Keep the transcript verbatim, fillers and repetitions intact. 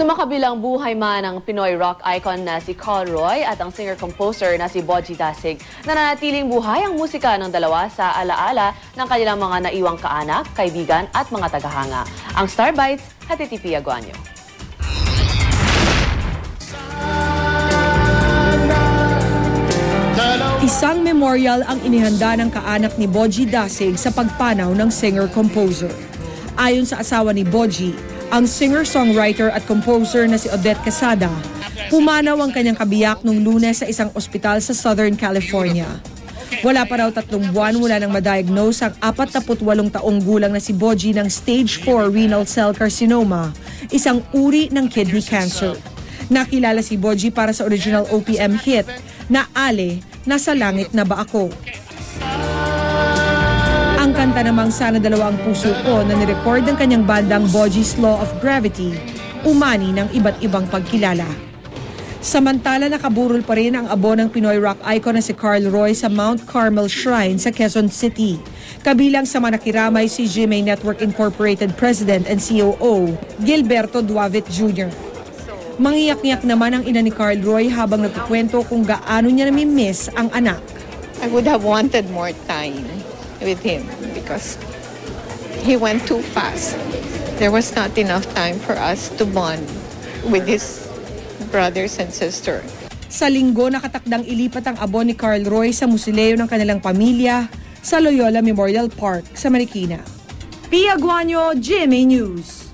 Sumakabilang buhay man ang Pinoy rock icon na si Carl Roy at ang singer-composer na si Boji Dasig. Nananatiling buhay ang musika ng dalawa sa alaala ng kanilang mga naiwang kaanak, kaibigan at mga tagahanga. Ang Star Bites, hatid ni Pia Guanyo. Isang memorial ang inihanda ng kaanak ni Boji Dasig sa pagpanaw ng singer-composer. Ayon sa asawa ni Boji, ang singer-songwriter at composer na si Odette Quesada, pumanaw ang kanyang kabiyak nung Lunes sa isang ospital sa Southern California. Wala pa raw tatlong buwan mula nang ma-diagnose ang forty-eight taong gulang na si Boji ng stage four renal cell carcinoma, isang uri ng kidney cancer. Nakilala si Boji para sa original O P M hit na Ale, Nasa Langit na Ba Ako? Ang kanta namang Sana Dalawa ang Puso Ko na nirecord ng kanyang bandang Boji's Law of Gravity, umani ng iba't ibang pagkilala. Samantala, nakaburol pa rin ang abo ng Pinoy rock icon na si Carl Roy sa Mount Carmel Shrine sa Quezon City. Kabilang sa mga nakiramay si G M A Network Incorporated President and C O O, Gilberto Duavit Junior Mangiyak-ngiyak naman ang ina ni Carl Roy habang nagkukwento kung gaano niya nami-miss ang anak. I would have wanted more time with him because he went too fast. There was not enough time for us to bond with his brothers and sisters. Sa linggo, nakatakdang ilipat ang abo ni Carl Roy sa musileo ng kanilang pamilya sa Loyola Memorial Park sa Marikina. Pia Guanyo, G M A News.